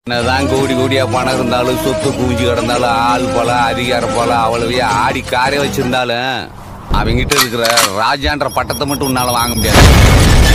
என்னதான் கோடி கோடியா பணம் இருந்தாலும் சொத்து குவிஞ்சு கிடந்தாலும் ஆள் போல அதிகாரம் போல அவ்வளவே ஆடி காரே வச்சிருந்தாலும் அவங்கிட்ட இருக்கிற ராஜான்ற பட்டத்தை மட்டும் உன்னால வாங்க முடியாது.